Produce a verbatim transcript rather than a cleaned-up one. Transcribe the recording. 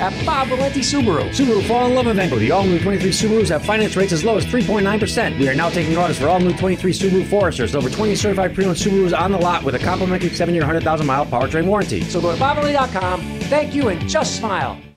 at Bob Valenti Subaru. Subaru Fall in Love event. The all-new twenty-three Subarus have finance rates as low as three point nine percent. We are now taking orders for all-new twenty-three Subaru Foresters. Over twenty certified pre-owned Subarus on the lot with a complimentary seven-year, one hundred thousand mile powertrain warranty. So go to bob valenti dot com. Thank you and just smile.